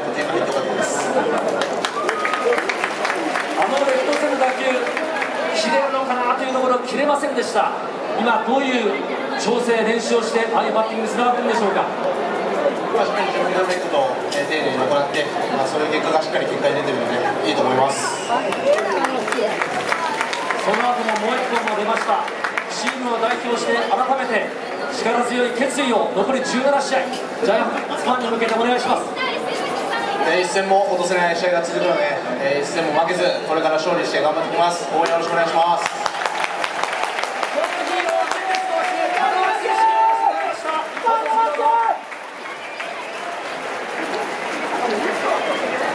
点が入ってよかったです。 レフト線の打球、切れるのかなというところ、切れませんでした。今、どういう調整、練習をして、ああいうバッティングにつながっているんでしょうか。 しっかり自分のやるべきことを丁寧に行って、そういう結果がしっかり結果に出てるので、いいと思います。 その後ももう1本も出ました。チームを代表して改めて力強い決意を残り17試合、ジャイアンツファンに向けてお願いします。 一戦も落とせない試合が続くので、一戦も負けず、これから勝利して頑張っていきます。応援よろしくお願いします。